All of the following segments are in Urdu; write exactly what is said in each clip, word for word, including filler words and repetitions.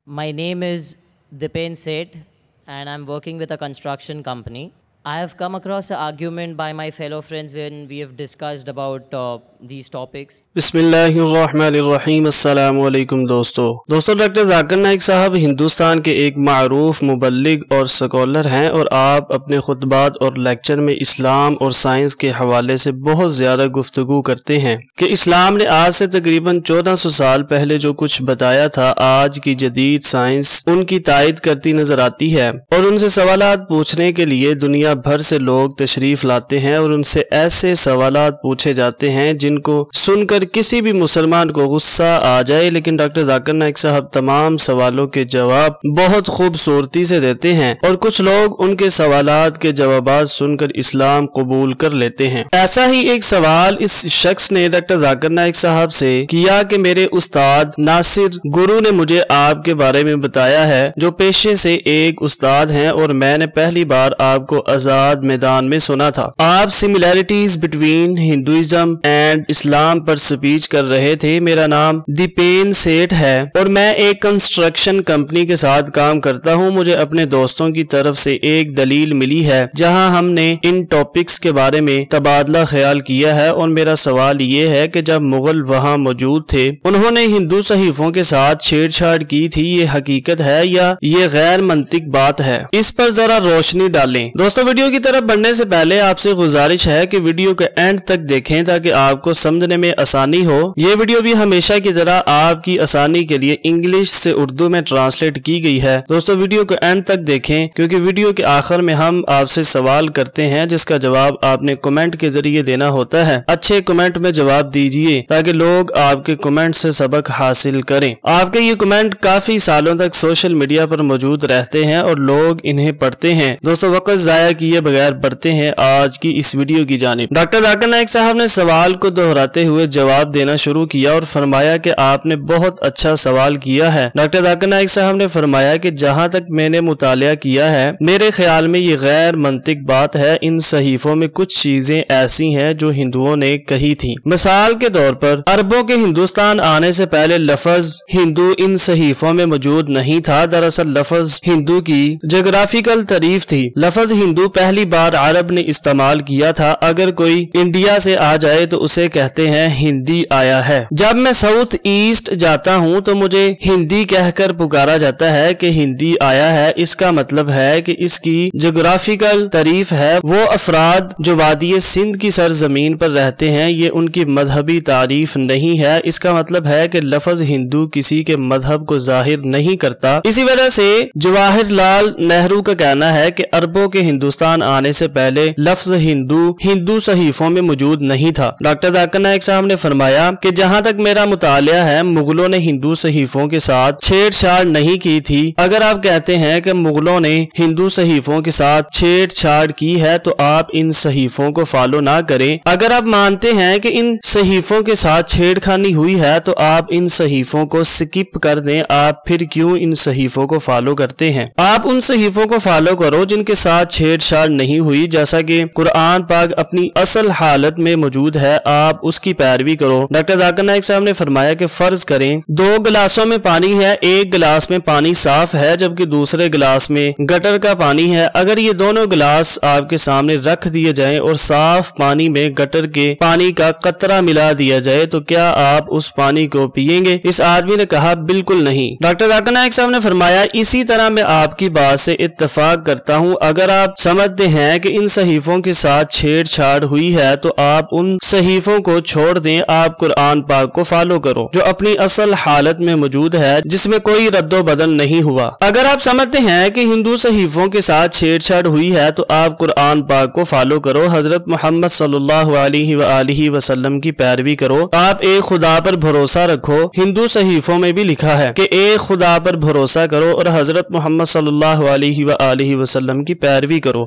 My name is Dipen Seth and I'm working with a construction company. I have come across an argument by my fellow friends when we have discussed about uh, these topics. بسم اللہ الرحمن الرحیم. السلام علیکم دوستو دوستو ڈاکٹر ذاکر نائک صاحب ہندوستان کے ایک معروف مبلغ اور سکولر ہیں، اور آپ اپنے خطبات اور لیکچر میں اسلام اور سائنس کے حوالے سے بہت زیادہ گفتگو کرتے ہیں کہ اسلام نے آج سے تقریباً چودہ سو سال پہلے جو کچھ بتایا تھا آج کی جدید سائنس ان کی تائید کرتی نظر آتی ہے، اور ان سے سوالات پوچھنے کے لیے دنیا بھر سے لوگ تشریف لاتے ہیں اور ان سے ایسے سوالات پوچھے جاتے ہیں جن کو سن کر کسی بھی مسلمان کو غصہ آ جائے، لیکن ڈاکٹر ذاکر نائک صاحب تمام سوالوں کے جواب بہت خوبصورتی سے دیتے ہیں، اور کچھ لوگ ان کے سوالات کے جوابات سن کر اسلام قبول کر لیتے ہیں۔ ایسا ہی ایک سوال اس شخص نے ڈاکٹر ذاکر نائک صاحب سے کیا کہ میرے استاد ناصر گرو نے مجھے آپ کے بارے میں بتایا ہے، جو پیشے سے ایک استاد ہیں، اور میں نے پہلی بار آپ کو آزاد میدان میں سنا تھا۔ آپ similarities between Hinduism and Islam پر سپیچ کر رہے تھے۔ میرا نام دیپین سیٹھ ہے اور میں ایک کنسٹرکشن کمپنی کے ساتھ کام کرتا ہوں۔ مجھے اپنے دوستوں کی طرف سے ایک دلیل ملی ہے جہاں ہم نے ان ٹاپکس کے بارے میں تبادلہ خیال کیا ہے، اور میرا سوال یہ ہے کہ جب مغل وہاں موجود تھے انہوں نے ہندو صحیفوں کے ساتھ چھیڑ چھاڑ کی تھی، یہ حقیقت ہے یا یہ غیر منطق بات ہے؟ اس پر ذرا روشنی ڈالیں۔ دوستو ویڈیو کی طرف بڑھنے سے پہلے آپ سے گزارش ہے کہ ویڈیو کے اینڈ تک دیکھیں تاکہ آپ کو سمجھنے میں آسانی ہو۔ یہ ویڈیو بھی ہمیشہ کی طرح آپ کی آسانی کے لیے انگلش سے اردو میں ٹرانسلیٹ کی گئی ہے۔ دوستو ویڈیو کے اینڈ تک دیکھیں کیونکہ ویڈیو کے آخر میں ہم آپ سے سوال کرتے ہیں جس کا جواب آپ نے کمنٹ کے ذریعے دینا ہوتا ہے۔ اچھے کمنٹ میں جواب دیجئے تاکہ لوگ آپ کے کمنٹ سے سبق حاصل کریں۔ آپ کے یہ کمنٹ کافی سالوں تک سوشل میڈیا پر موجود رہتے ہیں اور لوگ انہیں پڑھتے ہیں۔ دوستو وقت ضائع کیے بغیر بڑھتے ہیں آج کی اس ویڈیو کی جانب۔ ڈاکٹر ذاکر نائک صاحب نے سوال کو دہراتے ہوئے جواب دینا شروع کیا اور فرمایا کہ آپ نے بہت اچھا سوال کیا ہے۔ ڈاکٹر ذاکر نائک صاحب نے فرمایا کہ جہاں تک میں نے مطالعہ کیا ہے میرے خیال میں یہ غیر منطق بات ہے۔ ان صحیفوں میں کچھ چیزیں ایسی ہیں جو ہندوؤں نے کہی تھی۔ مثال کے طور پر عربوں کے ہندوستان آنے سے پہلے لفظ ہندو ان صحیفوں میں موجود نہیں تھا۔ دراصل لفظ ہندو کی جغرافیکل تعریف تھی۔ لفظ ہندو پہلی بار عرب نے استعمال کیا تھا۔ اگر کوئی انڈیا سے آ جائے تو اسے کہتے ہیں ہندی آیا ہے۔ جب میں ساؤتھ ایسٹ جاتا ہوں تو مجھے ہندی کہہ کر پکارا جاتا ہے کہ ہندی آیا ہے۔ اس کا مطلب ہے کہ اس کی جغرافیکل تعریف ہے وہ افراد جو وادی سندھ کی سرزمین پر رہتے ہیں، یہ ان کی مذہبی تعریف نہیں ہے۔ اس کا مطلب ہے کہ لفظ ہندو کسی کے مذہب کو ظاہر نہیں کرتا۔ اسی وجہ سے جواہر لال نہرو کا کہنا ہے کہ عربوں کے ہندوستان آنے سے پہلے لفظ ہندو ہندو صحیفوں میں موجود نہیں تھا۔ ڈاکٹر ذاکر نائک صاحب نے فرمایا کہ جہاں تک میرا مطالعہ ہے مغلوں نے ہندو صحیفوں کے ساتھ چھیڑ چھاڑ نہیں کی تھی۔ اگر آپ کہتے ہیں کہ مغلوں نے ہندو صحیفوں کے ساتھ چھیڑ چھاڑ کی ہے تو آپ ان صحیفوں کو فالو نہ کریں۔ اگر آپ مانتے ہیں کہ ان صحیفوں کے ساتھ چھیڑ خانی ہوئی ہے تو آپ ان صحیفوں کو سکپ کر دیں۔ آپ پھر کیوں ان صحیفوں کو فالو کرتے ہیں؟ آپ ان صحیفوں کو فالو کرو جن کے ساتھ چھیڑ چھاڑ نہیں ہوئی، جیسا کہ قرآن پاک اپنی اصل حالت میں موجود ہے، آپ اس کی پیروی کرو۔ ڈاکٹر ذاکر نائک صاحب نے فرمایا کہ فرض کریں دو گلاسوں میں پانی ہے، ایک گلاس میں پانی صاف ہے جبکہ دوسرے گلاس میں گٹر کا پانی ہے۔ اگر یہ دونوں گلاس آپ کے سامنے رکھ دیے جائیں اور صاف پانی میں گٹر کے پانی کا قطرہ ملا دیا جائے تو کیا آپ اس پانی کو پیئیں گے؟ اس آدمی نے کہا بالکل نہیں۔ ڈاکٹر ذاکر نائک صاحب نے فرمایا اسی طرح میں آپ کی بات سے اتفاق کرتا ہوں۔ اگر آپ سمجھتے ہیں کہ ان صحیفوں کے ساتھ چھیڑ چھاڑ ہوئی ہے تو آپ ان صحیفوں کو چھوڑ دیں، آپ قرآن پاک کو فالو کرو جو اپنی اصل حالت میں موجود ہے جس میں کوئی رد و بدل نہیں ہوا۔ اگر آپ سمجھتے ہیں کہ ہندو صحیفوں کے ساتھ چھیڑ چھاڑ ہوئی ہے تو آپ قرآن پاک کو فالو کرو، حضرت محمد صلی اللہ علیہ وآلہ وسلم کی پیروی کرو، آپ ایک خدا پر بھروسہ رکھو۔ ہندو صحیفوں میں بھی لکھا ہے کہ ایک خدا پر بھروسہ کرو اور حضرت محمد صلی اللہ علیہ وآلہ وسلم کی پیروی کرو۔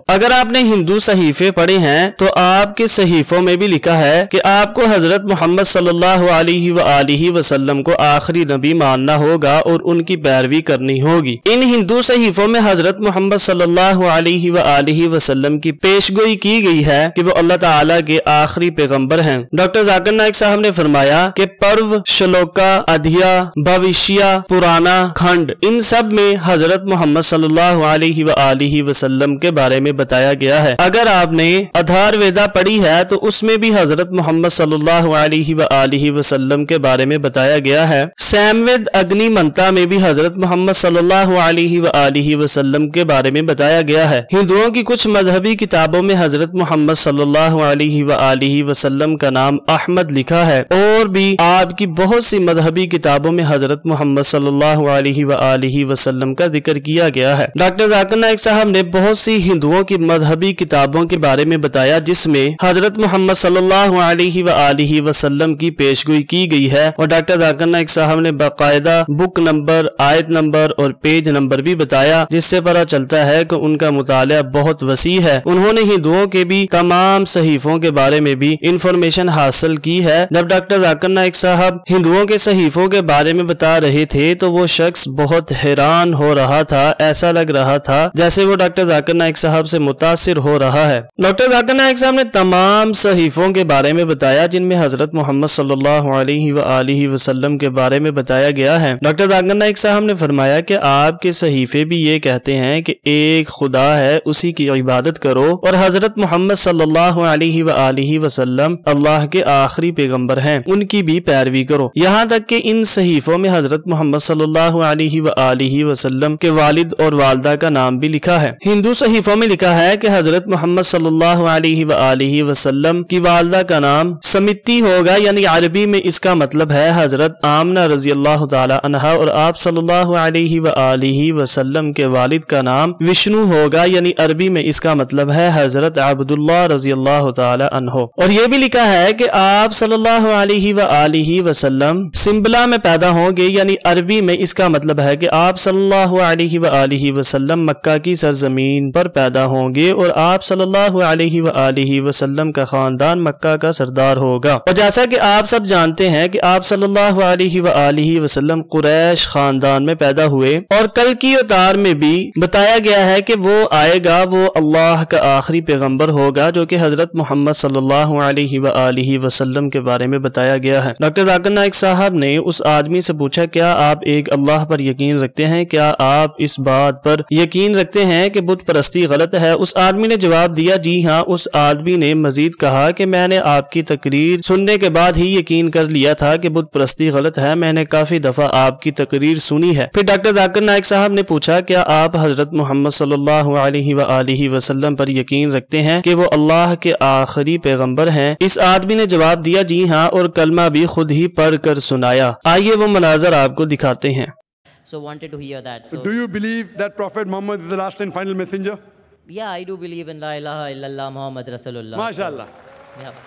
اگر آپ نے ہندو صحیفے پڑھے ہیں تو آپ کے صحیفوں میں بھی لکھا ہے کہ آپ کو حضرت محمد صلی اللہ علیہ وآلہ وسلم کو آخری نبی ماننا ہوگا اور ان کی پیروی کرنی ہوگی۔ ان ہندو صحیفوں میں حضرت محمد صلی اللہ علیہ وآلہ وسلم کی پیشگوئی کی گئی ہے کہ وہ اللہ تعالیٰ کے آخری پیغمبر ہیں۔ ڈاکٹر ذاکر نائک صاحب نے فرمایا کہ پرو، شلوکا، ادھیا، بھوشیہ، پرانا، کھنڈ، ان سب میں حضرت محمد صلی اللہ علیہ وآلہ وسلم کے بارے میں بتایا گیا ہے۔ اگر آپ نے ادھار ویدا پڑھی ہے تو اس میں بھی حضرت محمد صلی اللہ علیہ وآلہ وسلم کے بارے میں بتایا گیا ہے۔ سیم وید اگنی منتا میں بھی حضرت محمد صلی اللہ علیہ وآلہ وسلم کے بارے میں بتایا گیا ہے۔ ہندوؤں کی کچھ مذہبی کتابوں میں حضرت محمد صلی اللہ علیہ وآلہ وسلم کا نام احمد لکھا ہے، اور بھی آپ کی بہت سی مذہبی کتابوں میں حضرت محمد صلی اللہ علیہ وآلہ وسلم کا ذکر کیا گیا ہے۔ ڈاکٹر ذاکر نائک صاحب نے بہت سی ہندوؤں کی مذہبی کتابوں کے بارے میں بتایا جس میں حضرت محمد صلی اللہ علیہ وآلہ وسلم کی پیشگوئی کی گئی ہے، اور ڈاکٹر ذاکر نائک صاحب نے باقاعدہ بک نمبر، آیت نمبر اور پیج نمبر بھی بتایا، جس سے پتہ چلتا ہے کہ ان کا مطالعہ بہت وسیع ہے۔ انہوں نے ہندوؤں کے بھی تمام صحیفوں کے بارے میں بھی انفارمیشن حاصل کی ہے۔ جب ڈاکٹر ذاکر نائک صاحب ہندوؤں کے صحیفوں کے بارے میں بتا رہے تھے تو وہ شخص بہت حیران ہو رہا تھا، ایسا لگ رہا تھا جیسے وہ ڈاکٹر ذاکر نائک صاحب سے متاثر ہو رہا ہے۔ ڈاکٹر ذاکر نائک صاحب نے تمام صحیفوں کے بارے میں بتایا جن میں حضرت محمد صلی اللہ علیہ وآلہ وسلم کے بارے میں بتایا گیا ہے۔ ڈاکٹر ذاکر نائک صاحب نے فرمایا کہ آپ کے صحیفے بھی یہ کہتے ہیں کہ ایک خدا ہے، اسی کی عبادت کرو، اور حضرت محمد صلی اللہ علیہ وآلہ وسلم اللہ کے آخری پیغمبر ہیں، ان کی بھی پیروی کرو۔ یہاں تک کہ ان صحیفوں میں حضرت محمد صلی اللہ علیہ وآلہ وسلم کے والد اور والدہ کا نام بھی لکھا ہے۔ ہندو صحیفوں میں لکھا ہے کہ حضرت محمد صلی اللہ علیہ وآلہ وسلم کی والدہ کا نام سمیتی ہوگا، یعنی عربی میں اس کا مطلب ہے حضرت آمنہ رضی اللہ تعالی عنہا، اور آپ صلی اللہ علیہ وآلہ وسلم کے والد کا نام وشنو ہوگا، یعنی عربی میں اس کا مطلب ہے حضرت عبداللہ رضی اللہ تعالی عنہ۔ اور یہ بھی لکھا ہے کہ آپ صلی اللہ علیہ وآلہ وسلم سمبلا میں پیدا ہوں گے، یعنی عربی میں اس کا مطلب ہے کہ آپ صلی اللہ علیہ وآلہ وسلم مکہ کی سرزمین پر پیدا ہوں گے، اور آپ صلی اللہ علیہ وآلہ وسلم کا خاندان مکہ کا سردار ہوگا۔ اور جیسا کہ آپ سب جانتے ہیں کہ آپ صلی اللہ علیہ وآلہ وسلم قریش خاندان میں پیدا ہوئے، اور کل کی اوتار میں بھی بتایا گیا ہے کہ وہ آئے گا، وہ اللہ کا آخری پیغمبر ہوگا، جو کہ حضرت محمد صلی اللہ علیہ وآلہ وسلم کے بارے میں بتایا گیا ہے۔ ڈاکٹر ذاکر نائک صاحب نے اس آدمی سے پوچھا کیا آپ ایک اللہ پر یقین رکھتے ہیں؟ کیا آپ اس بات پر یقین رکھتے ہیں کہ بت پرستی غلط ہے؟ اس آدمی نے جواب دیا جی ہاں۔ اس آدمی نے مزید کہا کہ میں نے آپ کی تقریر سننے کے بعد ہی یقین کر لیا تھا کہ بت پرستی غلط ہے، میں نے کافی دفعہ آپ کی تقریر سنی ہے۔ پھر ڈاکٹر ذاکر نائک صاحب نے پوچھا کیا آپ حضرت محمد صلی اللہ علیہ وآلہ وسلم پر یقین رکھتے ہیں کہ وہ اللہ کے آخری پیغمبر ہیں؟ اس آدمی نے جواب دیا جی ہاں، اور کلمہ بھی خود ہی پڑھ کر سنایا۔ آئیے وہ مناظر آپ کو دکھاتے ہیں۔ So wanted to hear that. So, Do you believe that Prophet Muhammad is the last and final messenger? yeah, I do believe in La ilaha illallah Muhammad Rasulullah. MashaAllah. Yeah.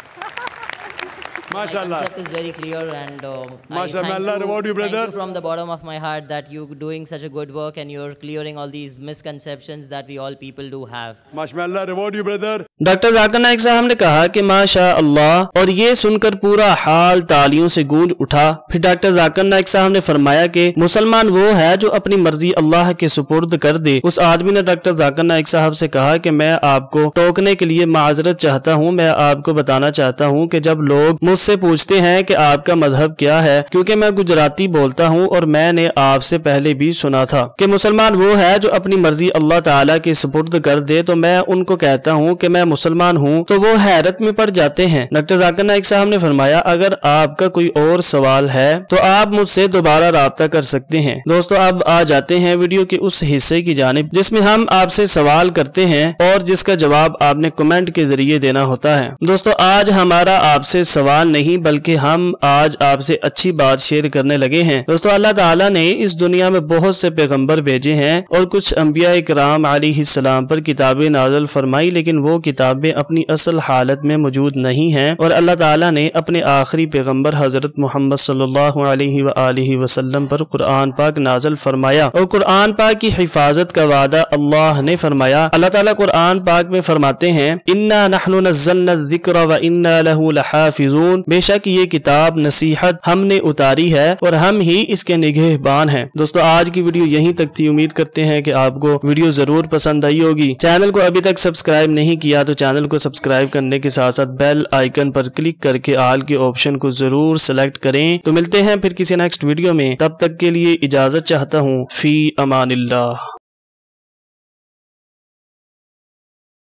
MashaAllah. My concept is very clear, and uh, I MashaAllah. thank Allah you, reward you, thank brother. you from the bottom of my heart that you're doing such a good work and you're clearing all these misconceptions that we all people do have. MashaAllah reward you, brother. Doctor Zakir Naik صاحب نے کہا کہ ماشاء اللہ، اور یہ سن کر پورا حال تالیوں سے گونج اٹھا۔ پھر ڈاکٹر ذاکر نائک صاحب نے فرمایا کہ مسلمان وہ ہے جو اپنی مرضی اللہ کے سپرد کر دے۔ اس آدمی نے ڈاکٹر ذاکر نائک صاحب سے کہا کہ میں آپ کو ٹوکنے کے لیے معذرت چاہتا ہوں، میں آپ کو بتانا چاہتا ہوں کہ جب لوگ مجھ سے پوچھتے ہیں کہ آپ کا مذہب کیا ہے، کیونکہ میں گجراتی بولتا ہوں اور میں نے آپ سے پہلے بھی سنا تھا کہ مسلمان وہ ہے جو اپنی مرضی اللہ تعالیٰ کے سپرد کر دے، تو میں ان کو کہتا ہوں کہ میں مسلمان ہوں، تو وہ حیرت میں پڑ جاتے ہیں۔ ڈاکٹر ذاکر نائک صاحب نے فرمایا اگر آپ کا کوئی اور سوال ہے تو آپ مجھ سے دوبارہ رابطہ کر سکتے ہیں۔ دوستو اب آ جاتے ہیں ویڈیو کے اس حصے کی جانب جس میں ہم آپ سے سوال کرتے ہیں اور جس کا جواب آپ نے کمنٹ کے ذریعے دینا ہوتا ہے۔ دوستو آج ہمارا آپ سے سوال سوال نہیں بلکہ ہم آج آپ سے اچھی بات شیئر کرنے لگے ہیں۔ دوستو اللہ تعالیٰ نے اس دنیا میں بہت سے پیغمبر بھیجے ہیں اور کچھ انبیاء کرام علیہ السلام پر کتابیں نازل فرمائی، لیکن وہ کتابیں اپنی اصل حالت میں موجود نہیں ہیں، اور اللہ تعالیٰ نے اپنے آخری پیغمبر حضرت محمد صلی اللہ علیہ وآلہ وسلم پر قرآن پاک نازل فرمایا، اور قرآن پاک کی حفاظت کا وعدہ اللہ نے فرمایا۔ اللہ تعالیٰ قرآن پاک میں فرماتے ہیں اِنَّا نَحْنُ نَزَّلْنَا الذِّكْرَ وَإِنَّا لَهُ لَحَافِظُونَ، بے شک یہ کتاب نصیحت ہم نے اتاری ہے اور ہم ہی اس کے نگہبان ہیں۔ دوستو آج کی ویڈیو یہیں تک تھی، امید کرتے ہیں کہ آپ کو ویڈیو ضرور پسند آئی ہوگی۔ چینل کو ابھی تک سبسکرائب نہیں کیا تو چینل کو سبسکرائب کرنے کے ساتھ ساتھ بیل آئیکن پر کلک کر کے آل کے آپشن کو ضرور سلیکٹ کریں۔ تو ملتے ہیں پھر کسی نیکسٹ ویڈیو میں، تب تک کے لیے اجازت چاہتا ہوں، فی امان اللہ۔